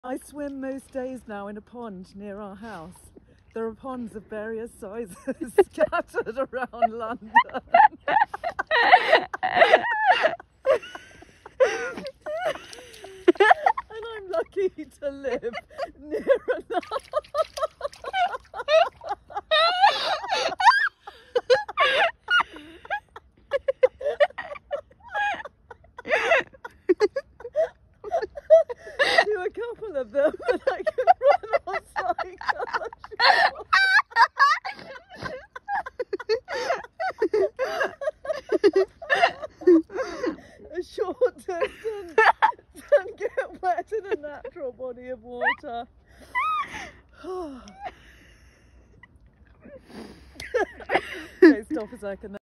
I swim most days now in a pond near our house. There are ponds of various sizes scattered around London. And I'm lucky to live near enough. Do a couple of them and I can run on cycle a short distance and get wet in a natural body of water. Okay, stop a second.